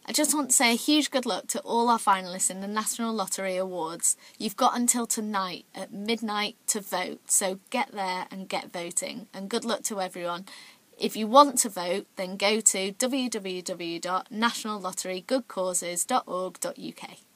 I just want to say a huge good luck to all our finalists in the National Lottery Awards. You've got until tonight at midnight to vote, so get there and get voting. And good luck to everyone. If you want to vote, then go to www.nationallotterygoodcauses.org.uk.